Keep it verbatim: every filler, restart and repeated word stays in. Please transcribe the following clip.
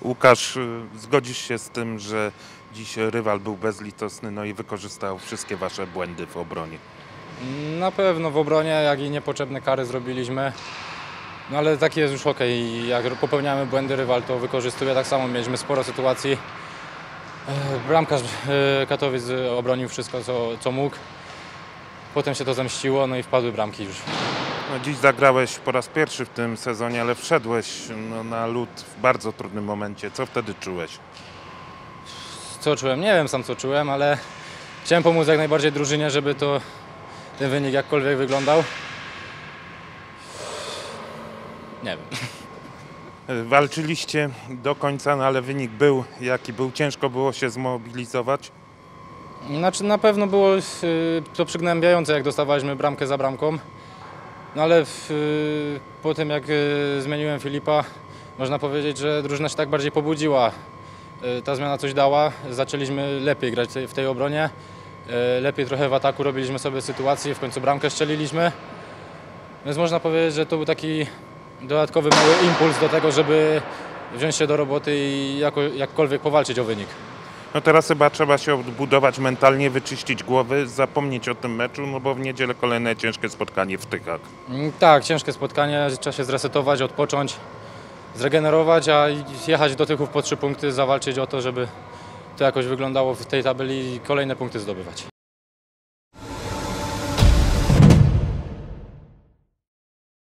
Łukasz, zgodzisz się z tym, że dziś rywal był bezlitosny, no i wykorzystał wszystkie wasze błędy w obronie? Na pewno w obronie, jak i niepotrzebne kary zrobiliśmy. No ale taki jest już hokej. Jak popełniamy błędy, rywal to wykorzystuje. Tak samo mieliśmy sporo sytuacji. E, Bramkarz e, Katowic obronił wszystko, co, co mógł. Potem się to zemściło, no i wpadły bramki już. No, dziś zagrałeś po raz pierwszy w tym sezonie, ale wszedłeś no, na lód w bardzo trudnym momencie. Co wtedy czułeś? Co czułem? Nie wiem sam co czułem, ale chciałem pomóc jak najbardziej drużynie, żeby to ten wynik jakkolwiek wyglądał. Nie wiem. Walczyliście do końca, no, ale wynik był jaki był. Ciężko było się zmobilizować. Znaczy na pewno było y, to przygnębiające, jak dostawaliśmy bramkę za bramką. No ale y, po tym jak y, zmieniłem Filipa, można powiedzieć, że drużyna się tak bardziej pobudziła. Y, ta zmiana coś dała, zaczęliśmy lepiej grać w tej, w tej obronie. Y, lepiej trochę w ataku robiliśmy sobie sytuację, w końcu bramkę strzeliliśmy. Więc można powiedzieć, że to był taki dodatkowy mały impuls do tego, żeby wziąć się do roboty i jako, jakkolwiek powalczyć o wynik. No teraz chyba trzeba się odbudować mentalnie, wyczyścić głowy, zapomnieć o tym meczu, no bo w niedzielę kolejne ciężkie spotkanie w Tychach. Mm, Tak, ciężkie spotkanie, trzeba się zresetować, odpocząć, zregenerować, a jechać do Tychów po trzy punkty, zawalczyć o to, żeby to jakoś wyglądało w tej tabeli i kolejne punkty zdobywać.